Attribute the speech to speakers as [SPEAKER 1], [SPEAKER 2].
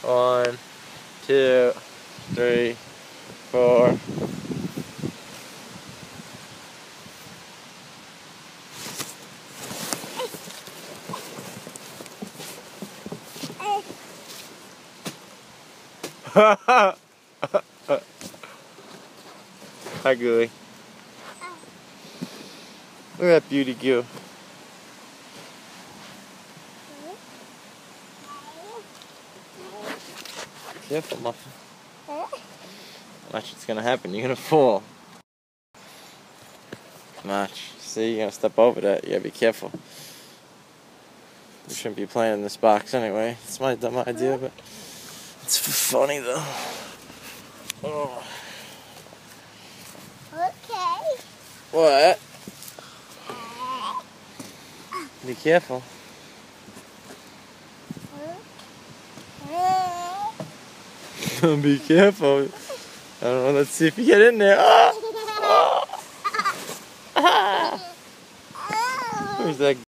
[SPEAKER 1] 1, 2, 3, 4. Hi, Gooey. Look at that beauty goo. Careful, Muffin. Watch what's gonna happen. You're gonna fall. Watch. See, you're gonna step over that. You gotta be careful. You shouldn't be playing in this box anyway. It's my dumb idea, but it's funny though. Oh.
[SPEAKER 2] Okay.
[SPEAKER 1] What? Be careful. Be careful. I don't know. Let's see if you get in there. Oh. Oh. Who's that?